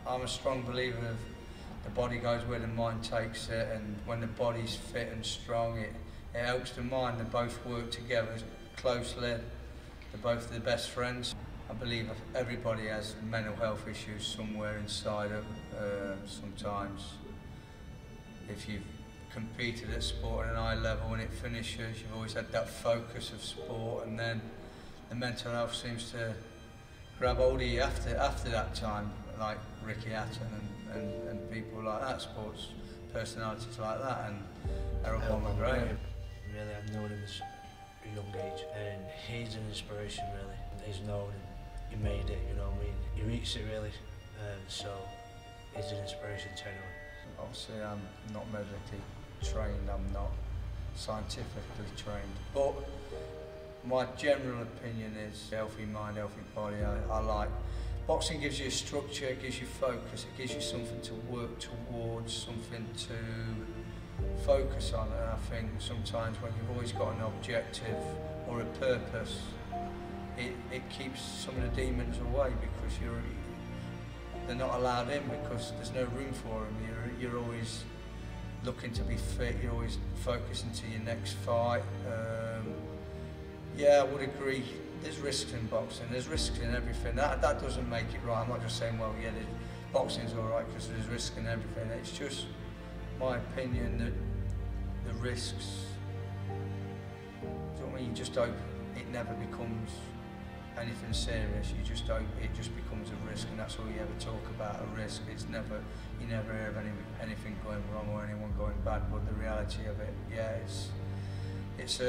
I'm a strong believer of the body goes where the mind takes it, and when the body's fit and strong, it helps the mind. They both work together closely. They're both the best friends. I believe everybody has mental health issues somewhere inside them. Sometimes, if you've competed at sport at an high level and it finishes, you've always had that focus of sport, and then the mental health seems to grab hold of you after that time, like Ricky Hatton and people like that, sports personalities like that, and Errol Palmer Graham. Really, I've known him as a young age, and he's an inspiration really. He's known and he made it, you know what I mean? He reached it really, so he's an inspiration to anyone. Obviously I'm not medically trained, I'm not scientifically trained, but my general opinion is healthy mind, healthy body. I like boxing. Gives you a structure, it gives you focus, it gives you something to work towards, something to focus on, and I think sometimes when you've always got an objective or a purpose, it keeps some of the demons away, because they're not allowed in because there's no room for them. You're always looking to be fit, you're always focusing to your next fight. Yeah, I would agree. There's risks in boxing. There's risks in everything. That doesn't make it right. I'm not just saying, well, yeah, boxing's all right because there's risk in everything. It's just my opinion that the risks. Do you know what I mean? You just hope it never becomes anything serious. You just hope it just becomes a risk, and that's all you ever talk about, a risk. It's never, you never hear of anything going wrong or anyone going bad. But the reality of it, yeah, it's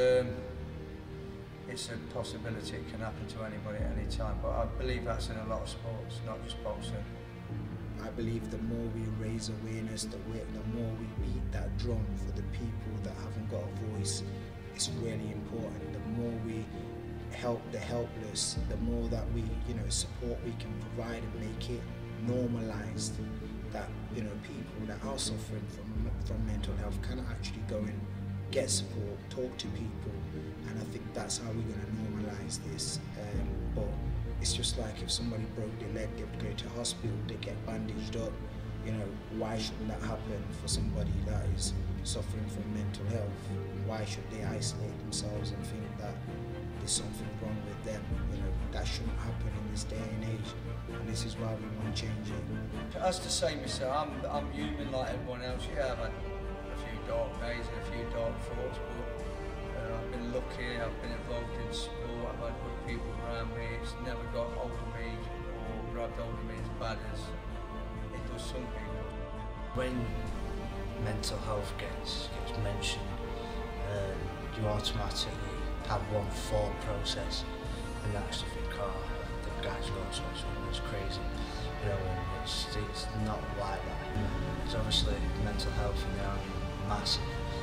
a possibility. It can happen to anybody at any time, but I believe that's in a lot of sports, not just boxing. I believe the more we raise awareness, the more we beat that drum for the people that haven't got a voice, it's really important. The more we help the helpless, the more that we, support we can provide and make it normalized, that, people that are suffering from mental health can actually go and get support, talk to people, and I think that's how we're going to normalise this. But it's just like if somebody broke their leg, they would go to hospital, they get bandaged up. Why shouldn't that happen for somebody that is suffering from mental health? Why should they isolate themselves and think that there's something wrong with them? That shouldn't happen in this day and age, and this is why we want to change it. As to say myself, I'm human like everyone else. Yeah, I've had a few dark days and a few dark thoughts, but I've been lucky, I've been involved in sport, I've had good people around me. It's never got hold of me or grabbed hold of me as bad as it does some people. When mental health gets mentioned, you automatically have one thought process, and that's to think, oh, the guy's got something that's crazy, and it's not like that. It's obviously mental health in the army massive.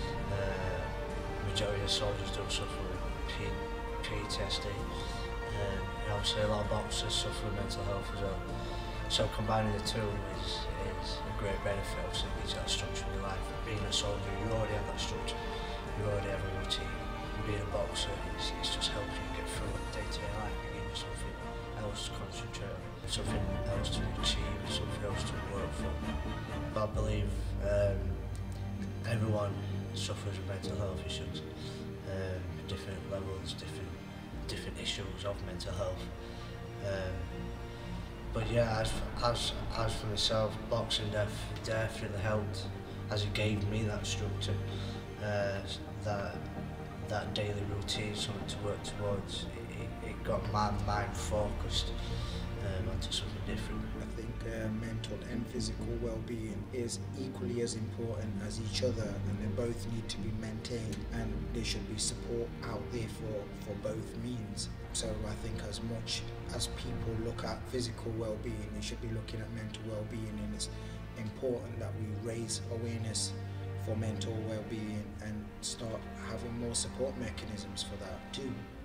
Majority of soldiers do suffer with PTSD, and obviously a lot of boxers suffer with mental health as well. So combining the two is a great benefit. Obviously, it gives you that structure in your life. Being a soldier, you already have that structure. You already have a routine. Being a boxer, it's just helping you get through day-to-day life. It gives you something else to concentrate on, something else to achieve, something else to work for. But I believe everyone suffers with mental health issues, different levels, different issues of mental health. But yeah, as for myself, boxing definitely helped, as it gave me that structure, that daily routine, something to work towards. It got my mind focused onto something different. I think mental and physical well-being is equally as important as each other, and they both need to be maintained, and there should be support out there for both means. So I think as much as people look at physical well-being, they should be looking at mental well-being, and it's important that we raise awareness for mental well-being and start having more support mechanisms for that too.